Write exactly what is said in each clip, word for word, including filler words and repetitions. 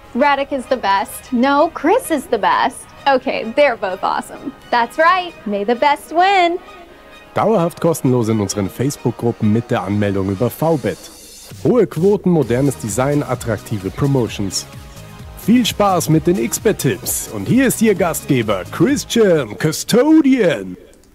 Radek is the best. No, Chris is the best. Okay, they're both awesome. That's right. May the best win. Dauerhaft kostenlos in unseren Facebook-Gruppen mit der Anmeldung über V-Bet. Hohe Quoten, modernes Design, attraktive Promotions. Viel Spaß mit den X B E T-Tipps. Und hier ist Ihr Gastgeber, Christian Custodian.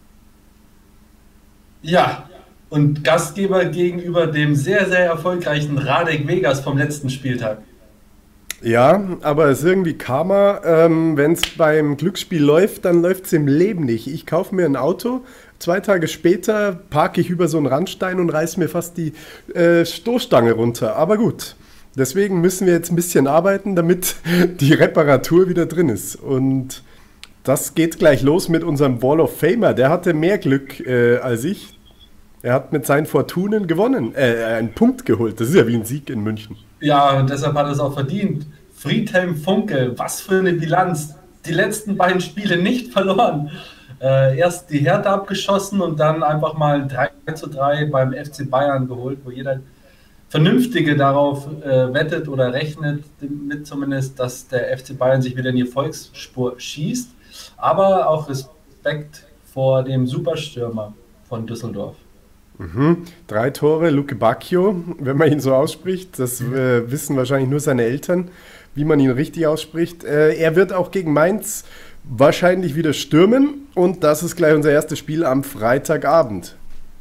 Ja, und Gastgeber gegenüber dem sehr, sehr erfolgreichen Radek Vegas vom letzten Spieltag. Ja, aber es ist irgendwie Karma. Ähm, Wenn es beim Glücksspiel läuft, dann läuft es im Leben nicht. Ich kaufe mir ein Auto, zwei Tage später parke ich über so einen Randstein und reiße mir fast die äh, Stoßstange runter. Aber gut, deswegen müssen wir jetzt ein bisschen arbeiten, damit die Reparatur wieder drin ist. Und das geht gleich los mit unserem Wall of Famer. Der hatte mehr Glück äh, als ich. Er hat mit seinen Fortunen gewonnen, äh, einen Punkt geholt. Das ist ja wie ein Sieg in München. Ja, und deshalb hat er es auch verdient. Friedhelm Funkel, was für eine Bilanz. Die letzten beiden Spiele nicht verloren. Äh, erst die Hertha abgeschossen und dann einfach mal drei zu drei beim F C Bayern geholt, wo jeder Vernünftige darauf äh, wettet oder rechnet, mit zumindest, dass der F C Bayern sich wieder in die Volksspur schießt. Aber auch Respekt vor dem Superstürmer von Düsseldorf. Mhm. Drei Tore, Luke Bacchio, wenn man ihn so ausspricht. Das äh, wissen wahrscheinlich nur seine Eltern, wie man ihn richtig ausspricht. Äh, er wird auch gegen Mainz wahrscheinlich wieder stürmen. Und das ist gleich unser erstes Spiel am Freitagabend.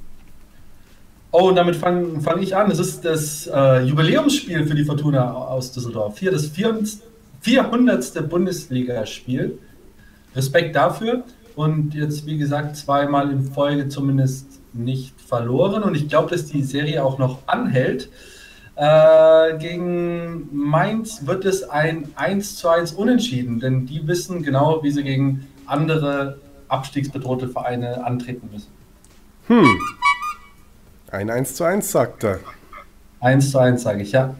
Oh, und damit fange fang ich an. Es ist das äh, Jubiläumsspiel für die Fortuna aus Düsseldorf. Hier das vierhundertste Bundesligaspiel. Respekt dafür. Und jetzt, wie gesagt, zweimal in Folge zumindest nicht verloren. Und ich glaube, dass die Serie auch noch anhält. Äh, gegen Mainz wird es ein eins zu eins Unentschieden. Denn die wissen genau, wie sie gegen andere abstiegsbedrohte Vereine antreten müssen. Hm. Ein eins zu eins, sagt er. eins zu eins, sage ich, ja.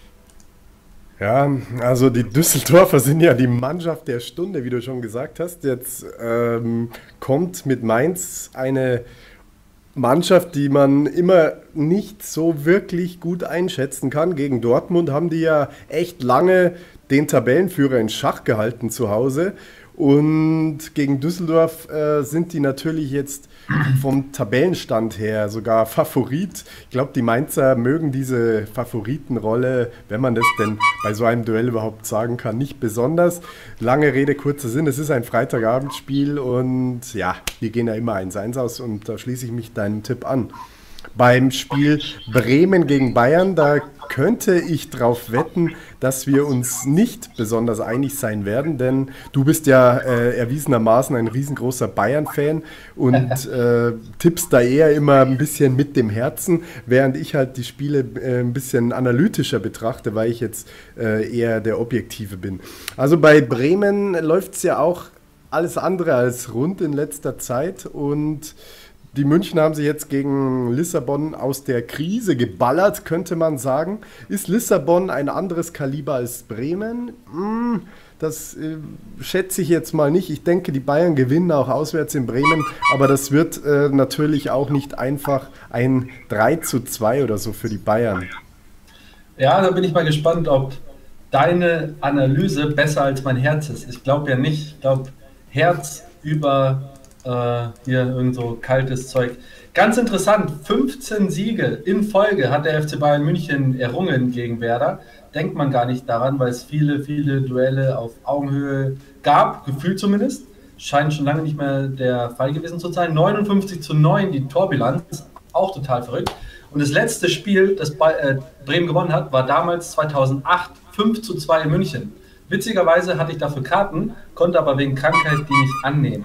Ja, also die Düsseldorfer sind ja die Mannschaft der Stunde, wie du schon gesagt hast. Jetzt ähm, kommt mit Mainz eine Mannschaft, die man immer nicht so wirklich gut einschätzen kann. Gegen Dortmund haben die ja echt lange den Tabellenführer in Schach gehalten zu Hause. Und gegen Düsseldorf äh, sind die natürlich jetzt vom Tabellenstand her sogar Favorit. Ich glaube, die Mainzer mögen diese Favoritenrolle, wenn man das denn bei so einem Duell überhaupt sagen kann, nicht besonders. Lange Rede, kurzer Sinn, es ist ein Freitagabendspiel und ja, wir gehen ja immer eins eins aus und da schließe ich mich deinem Tipp an. Beim Spiel Bremen gegen Bayern, da könnte ich drauf wetten, dass wir uns nicht besonders einig sein werden, denn du bist ja äh, erwiesenermaßen ein riesengroßer Bayern-Fan und äh, tippst da eher immer ein bisschen mit dem Herzen, während ich halt die Spiele äh, ein bisschen analytischer betrachte, weil ich jetzt äh, eher der Objektive bin. Also bei Bremen läuft es ja auch alles andere als rund in letzter Zeit und die München haben sich jetzt gegen Lissabon aus der Krise geballert, könnte man sagen. Ist Lissabon ein anderes Kaliber als Bremen? Hm, das äh, schätze ich jetzt mal nicht. Ich denke, die Bayern gewinnen auch auswärts in Bremen, aber das wird äh, natürlich auch nicht einfach ein drei zu zwei oder so für die Bayern. Ja, da bin ich mal gespannt, ob deine Analyse besser als mein Herz ist. Ich glaube ja nicht. Ich glaube, Herz über Uh, hier irgend so kaltes Zeug. Ganz interessant, fünfzehn Siege in Folge hat der F C Bayern München errungen gegen Werder. Denkt man gar nicht daran, weil es viele, viele Duelle auf Augenhöhe gab, gefühlt zumindest. Scheint schon lange nicht mehr der Fall gewesen zu sein. neunundfünfzig zu neun die Torbilanz, auch total verrückt. Und das letzte Spiel, das äh, Bremen gewonnen hat, war damals zweitausendacht fünf zu zwei in München. Witzigerweise hatte ich dafür Karten, konnte aber wegen Krankheit die nicht annehmen.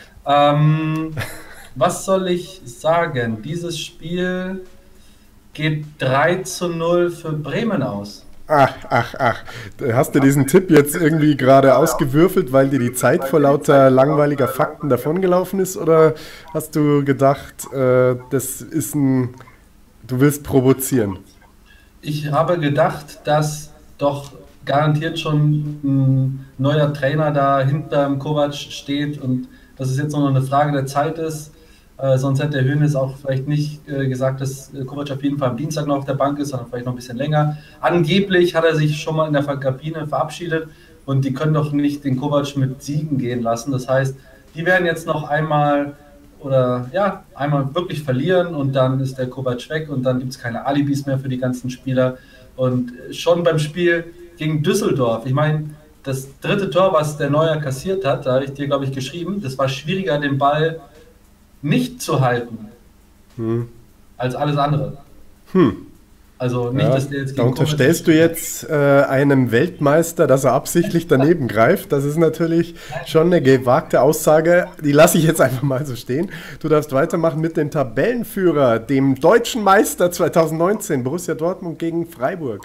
Ähm, was soll ich sagen? Dieses Spiel geht drei zu null für Bremen aus. Ach, ach, ach. Hast du diesen Tipp jetzt irgendwie gerade ausgewürfelt, weil dir die Zeit vor lauter langweiliger Fakten davongelaufen ist? Oder hast du gedacht, äh, das ist ein... Du willst provozieren? Ich habe gedacht, dass doch garantiert schon ein neuer Trainer da hinterm Kovac steht und dass es jetzt nur noch eine Frage der Zeit ist, Äh, sonst hätte der Hoeneß auch vielleicht nicht äh, gesagt, dass äh, Kovac auf jeden Fall am Dienstag noch auf der Bank ist, sondern vielleicht noch ein bisschen länger. Angeblich hat er sich schon mal in der Kabine verabschiedet und die können doch nicht den Kovac mit Siegen gehen lassen. Das heißt, die werden jetzt noch einmal oder ja, einmal wirklich verlieren und dann ist der Kovac weg und dann gibt es keine Alibis mehr für die ganzen Spieler. Und schon beim Spiel gegen Düsseldorf, ich meine, das dritte Tor, was der Neuer kassiert hat, da habe ich dir, glaube ich, geschrieben, das war schwieriger, den Ball nicht zu halten, hm. als alles andere. Hm. Also nicht, ja, dass der jetzt da unterstellst du jetzt äh, einem Weltmeister, dass er absichtlich daneben greift. Das ist natürlich schon eine gewagte Aussage. Die lasse ich jetzt einfach mal so stehen. Du darfst weitermachen mit dem Tabellenführer, dem deutschen Meister zwanzig neunzehn, Borussia Dortmund gegen Freiburg.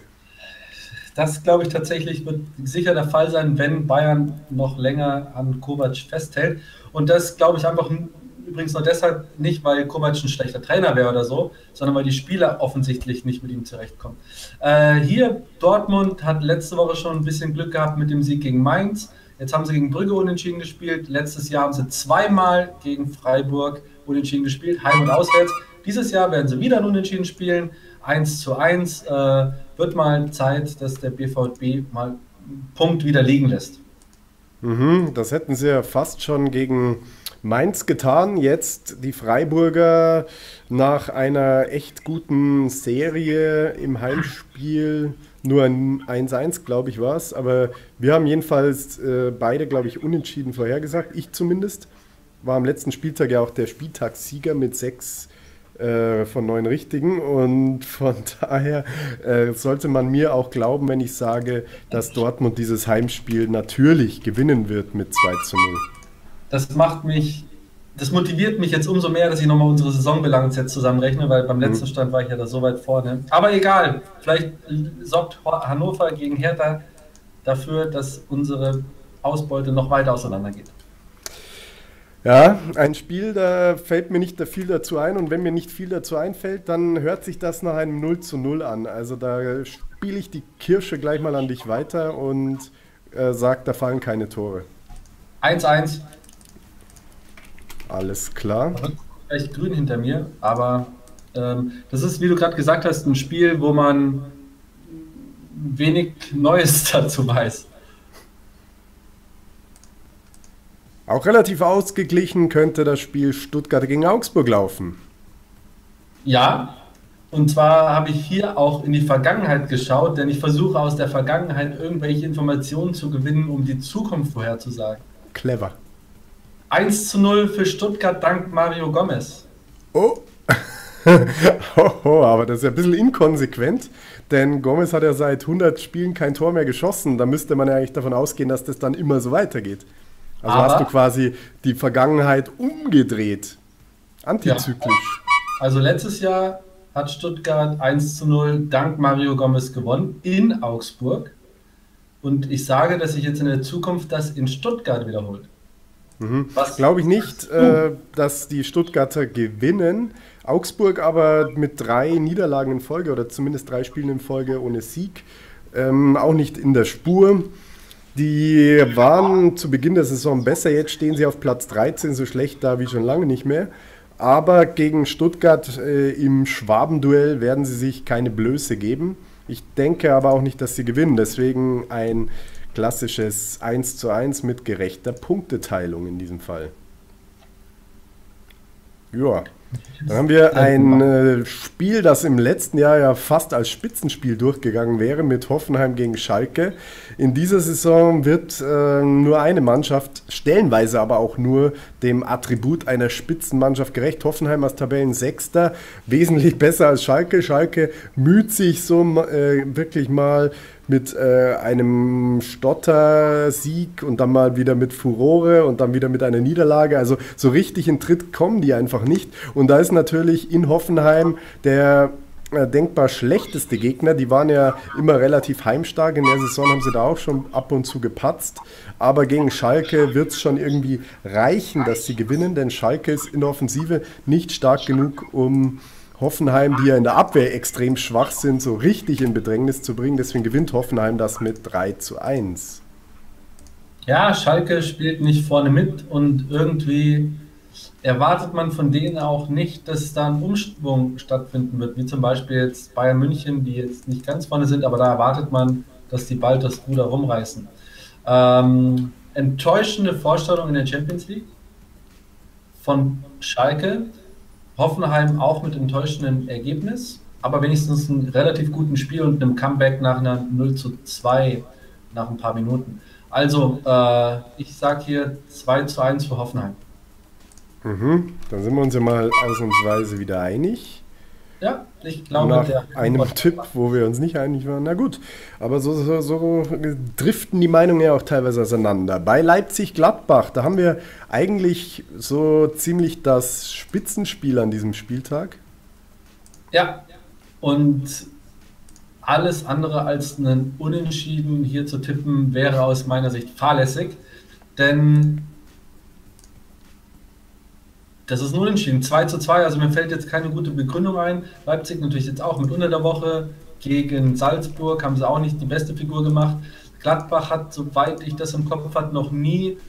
Das, glaube ich, tatsächlich wird sicher der Fall sein, wenn Bayern noch länger an Kovac festhält. Und das, glaube ich, einfach übrigens nur deshalb nicht, weil Kovac ein schlechter Trainer wäre oder so, sondern weil die Spieler offensichtlich nicht mit ihm zurechtkommen. Äh, hier, Dortmund hat letzte Woche schon ein bisschen Glück gehabt mit dem Sieg gegen Mainz. Jetzt haben sie gegen Brügge unentschieden gespielt. Letztes Jahr haben sie zweimal gegen Freiburg unentschieden gespielt, heim und auswärts. Dieses Jahr werden sie wieder ein Unentschieden spielen, eins zu eins. Äh, wird mal Zeit, dass der B V B mal einen Punkt wieder liegen lässt. Mhm, das hätten sie ja fast schon gegen Mainz getan. Jetzt die Freiburger nach einer echt guten Serie im Heimspiel, nur ein eins eins, glaube ich, war es. Aber wir haben jedenfalls äh, beide, glaube ich, unentschieden vorhergesagt. Ich zumindest. War am letzten Spieltag ja auch der Spieltagssieger mit sechs äh, von neun Richtigen. Und von daher äh, sollte man mir auch glauben, wenn ich sage, dass Dortmund dieses Heimspiel natürlich gewinnen wird mit zwei zu null. Das macht mich, das motiviert mich jetzt umso mehr, dass ich nochmal unsere Saisonbilanz jetzt zusammenrechne, weil beim letzten Stand war ich ja da so weit vorne. Aber egal, vielleicht sorgt Hannover gegen Hertha dafür, dass unsere Ausbeute noch weiter auseinandergeht. Ja, ein Spiel, da fällt mir nicht viel dazu ein und wenn mir nicht viel dazu einfällt, dann hört sich das nach einem null zu null an. Also da spiele ich die Kirsche gleich mal an dich weiter und äh, sage, da fallen keine Tore. eins eins. Alles klar. Echt grün hinter mir, aber ähm, das ist, wie du gerade gesagt hast, ein Spiel, wo man wenig Neues dazu weiß. Auch relativ ausgeglichen könnte das Spiel Stuttgart gegen Augsburg laufen. Ja, und zwar habe ich hier auch in die Vergangenheit geschaut, denn ich versuche aus der Vergangenheit irgendwelche Informationen zu gewinnen, um die Zukunft vorherzusagen. Clever. eins zu null für Stuttgart dank Mario Gomez. Oh. oh, oh, aber das ist ja ein bisschen inkonsequent, denn Gomez hat ja seit hundert Spielen kein Tor mehr geschossen. Da müsste man ja eigentlich davon ausgehen, dass das dann immer so weitergeht. Also aber hast du quasi die Vergangenheit umgedreht. Antizyklisch. Ja. Also letztes Jahr hat Stuttgart eins zu null dank Mario Gomez gewonnen in Augsburg. Und ich sage, dass sich jetzt in der Zukunft das in Stuttgart wiederholt. Mhm. Glaube ich nicht, äh, dass die Stuttgarter gewinnen. Augsburg aber mit drei Niederlagen in Folge oder zumindest drei Spielen in Folge ohne Sieg. Ähm, auch nicht in der Spur. Die waren zu Beginn der Saison besser, jetzt stehen sie auf Platz dreizehn, so schlecht da wie schon lange nicht mehr. Aber gegen Stuttgart äh, im Schwabenduell werden sie sich keine Blöße geben. Ich denke aber auch nicht, dass sie gewinnen, deswegen ein klassisches eins zu eins mit gerechter Punkteteilung in diesem Fall. Ja. Dann haben wir ein äh, Spiel, das im letzten Jahr ja fast als Spitzenspiel durchgegangen wäre, mit Hoffenheim gegen Schalke. In dieser Saison wird äh, nur eine Mannschaft, stellenweise aber auch nur dem Attribut einer Spitzenmannschaft gerecht. Hoffenheim als Tabellensechster, wesentlich besser als Schalke. Schalke müht sich so äh, wirklich mal mit äh, einem Stotter-Sieg und dann mal wieder mit Furore und dann wieder mit einer Niederlage. Also so richtig in Tritt kommen die einfach nicht. Und da ist natürlich in Hoffenheim der äh, denkbar schlechteste Gegner. Die waren ja immer relativ heimstark. In der Saison haben sie da auch schon ab und zu gepatzt. Aber gegen Schalke wird es schon irgendwie reichen, dass sie gewinnen, denn Schalke ist in der Offensive nicht stark genug, um Hoffenheim, die ja in der Abwehr extrem schwach sind, so richtig in Bedrängnis zu bringen. Deswegen gewinnt Hoffenheim das mit drei zu eins. Ja, Schalke spielt nicht vorne mit und irgendwie erwartet man von denen auch nicht, dass da ein Umschwung stattfinden wird, wie zum Beispiel jetzt Bayern München, die jetzt nicht ganz vorne sind, aber da erwartet man, dass die bald das Ruder rumreißen. Ähm, enttäuschende Vorstellung in der Champions League von Schalke, Hoffenheim auch mit enttäuschendem Ergebnis, aber wenigstens einen relativ guten Spiel und einem Comeback nach einer null zu zwei nach ein paar Minuten. Also, äh, ich sage hier zwei zu eins für Hoffenheim. Mhm, dann sind wir uns ja mal ausnahmsweise wieder einig. Ja, ich glaube, Nach der einem Tipp, wo wir uns nicht einig waren. Na gut, aber so, so, so driften die Meinungen ja auch teilweise auseinander. Bei Leipzig-Gladbach, da haben wir eigentlich so ziemlich das Spitzenspiel an diesem Spieltag. Ja, und alles andere als einen Unentschieden hier zu tippen, wäre aus meiner Sicht fahrlässig, denn das ist ein Unentschieden, zwei zu zwei, also mir fällt jetzt keine gute Begründung ein. Leipzig natürlich jetzt auch mit unter der Woche, gegen Salzburg haben sie auch nicht die beste Figur gemacht. Gladbach hat, soweit ich das im Kopf hatte, noch nie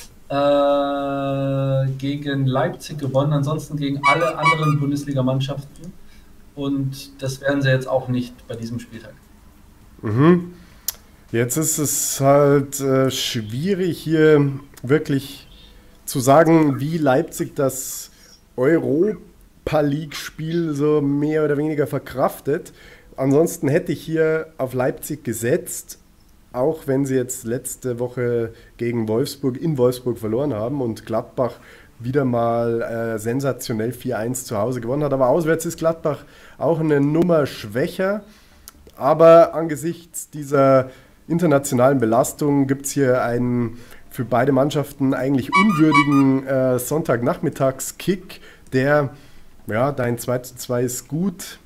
äh, gegen Leipzig gewonnen, ansonsten gegen alle anderen Bundesligamannschaften. Und das werden sie jetzt auch nicht bei diesem Spieltag. Mhm. Jetzt ist es halt äh, schwierig hier wirklich zu sagen, wie Leipzig das Europa League-Spiel so mehr oder weniger verkraftet. Ansonsten hätte ich hier auf Leipzig gesetzt, auch wenn sie jetzt letzte Woche gegen Wolfsburg in Wolfsburg verloren haben und Gladbach wieder mal äh, sensationell vier eins zu Hause gewonnen hat. Aber auswärts ist Gladbach auch eine Nummer schwächer. Aber angesichts dieser internationalen Belastung gibt es hier einen für beide Mannschaften eigentlich unwürdigen äh, Sonntagnachmittags-Kick, der, ja, dein zwei zu zwei ist gut.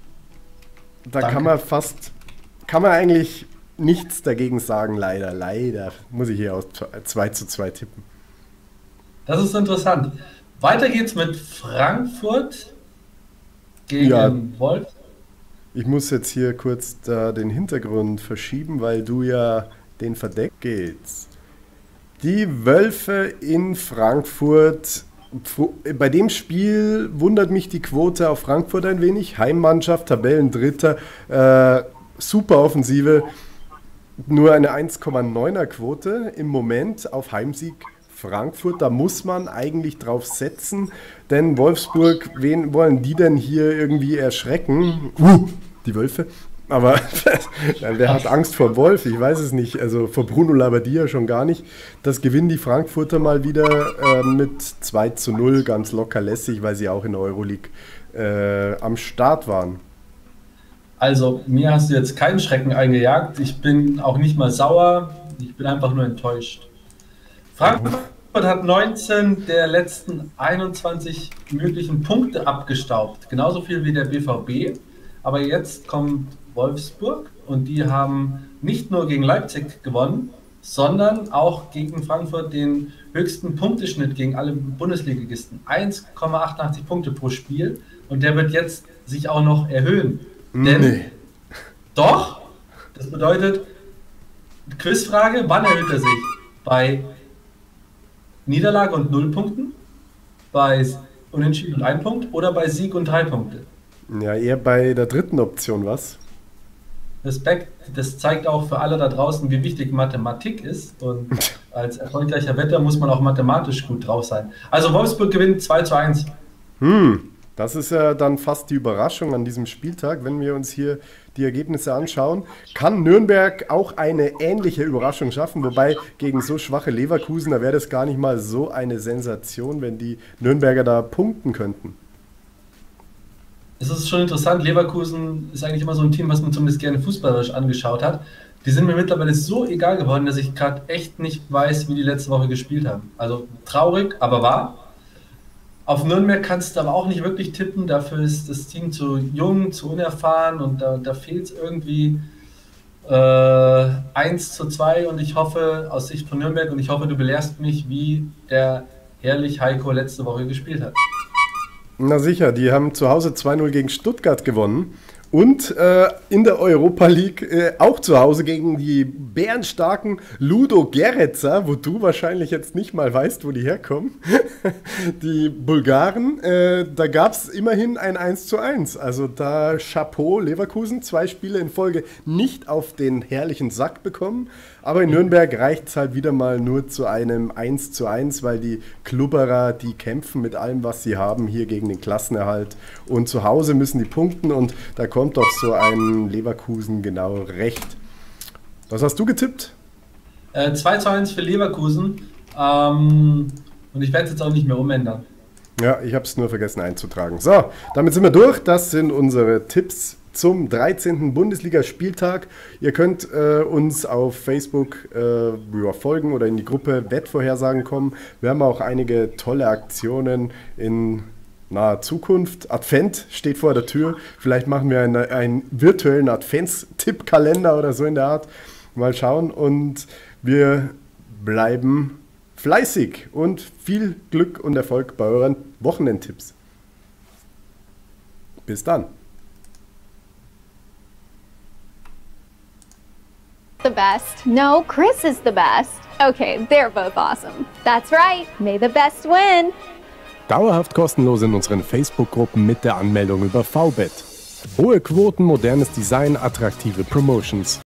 Da Danke. kann man fast, kann man eigentlich nichts dagegen sagen, leider, leider. Muss ich hier aus zwei zu zwei tippen. Das ist interessant. Weiter geht's mit Frankfurt gegen Ja. Wolf. Ich muss jetzt hier kurz da den Hintergrund verschieben, weil du ja den verdeckt gehst. Die Wölfe in Frankfurt. Bei dem Spiel wundert mich die Quote auf Frankfurt ein wenig. Heimmannschaft, Tabellendritter, äh, super Offensive. Nur eine eins Komma neuner Quote im Moment auf Heimsieg Frankfurt. Da muss man eigentlich drauf setzen, denn Wolfsburg, wen wollen die denn hier irgendwie erschrecken? Uh, die Wölfe. Aber wer hat Angst vor Wolf? Ich weiß es nicht. Also vor Bruno Labbadia schon gar nicht. Das gewinnen die Frankfurter mal wieder äh, mit zwei zu null, ganz locker lässig, weil sie auch in der Euroleague äh, am Start waren. Also, mir hast du jetzt keinen Schrecken eingejagt. Ich bin auch nicht mal sauer. Ich bin einfach nur enttäuscht. Frankfurt hat neunzehn der letzten einundzwanzig möglichen Punkte abgestaubt. Genauso viel wie der B V B. Aber jetzt kommt Wolfsburg und die haben nicht nur gegen Leipzig gewonnen, sondern auch gegen Frankfurt den höchsten Punkteschnitt gegen alle Bundesligisten. eins Komma achtundachtzig Punkte pro Spiel und der wird jetzt sich auch noch erhöhen. Denn Nee. doch, das bedeutet, Quizfrage, wann erhöht er sich? Bei Niederlage und null Punkten, bei Unentschieden und ein Punkt oder bei Sieg und drei Punkte? Ja, eher bei der dritten Option, was? Respekt, das zeigt auch für alle da draußen, wie wichtig Mathematik ist und als erfolgreicher Wetter muss man auch mathematisch gut drauf sein. Also Wolfsburg gewinnt zwei zu eins. Hm, das ist ja dann fast die Überraschung an diesem Spieltag, wenn wir uns hier die Ergebnisse anschauen. Kann Nürnberg auch eine ähnliche Überraschung schaffen, wobei gegen so schwache Leverkusen, da wäre das gar nicht mal so eine Sensation, wenn die Nürnberger da punkten könnten. Es ist schon interessant, Leverkusen ist eigentlich immer so ein Team, was man zumindest gerne fußballerisch angeschaut hat. Die sind mir mittlerweile so egal geworden, dass ich gerade echt nicht weiß, wie die letzte Woche gespielt haben. Also traurig, aber wahr. Auf Nürnberg kannst du aber auch nicht wirklich tippen, dafür ist das Team zu jung, zu unerfahren und da, da fehlt es irgendwie äh, eins zu zwei und ich hoffe, aus Sicht von Nürnberg, und ich hoffe, du belehrst mich, wie der Herrlich Heiko letzte Woche gespielt hat. Na sicher, die haben zu Hause zwei null gegen Stuttgart gewonnen Und äh, in der Europa League äh, auch zu Hause gegen die bärenstarken Ludo Geretzer, wo du wahrscheinlich jetzt nicht mal weißt, wo die herkommen. Die Bulgaren, äh, da gab es immerhin ein eins zu eins. Also da Chapeau Leverkusen, zwei Spiele in Folge nicht auf den herrlichen Sack bekommen. Aber in Nürnberg reicht es halt wieder mal nur zu einem eins zu eins, weil die Klubberer, die kämpfen mit allem, was sie haben, hier gegen den Klassenerhalt. Und zu Hause müssen die punkten und da kommt doch so ein Leverkusen genau recht. Was hast du getippt? Äh, zwei zu eins für Leverkusen. Ähm, und ich werde es jetzt auch nicht mehr umändern. Ja, ich habe es nur vergessen einzutragen. So, damit sind wir durch. Das sind unsere Tipps zum dreizehnten Bundesligaspieltag. Ihr könnt äh, uns auf Facebook äh, ja, folgen oder in die Gruppe Wettvorhersagen kommen. Wir haben auch einige tolle Aktionen in naher Zukunft. Advent steht vor der Tür. Vielleicht machen wir eine, einen virtuellen Advents-Tippkalender oder so in der Art. Mal schauen. Und wir bleiben fleißig und viel Glück und Erfolg bei euren Wochenendtipps. Bis dann. The best. No, Chris is the best. Okay, they're both awesome. That's right. May the best win. Dauerhaft kostenlos in unseren Facebook-Gruppen mit der Anmeldung über V-Bet. Hohe Quoten, modernes Design, attraktive Promotions.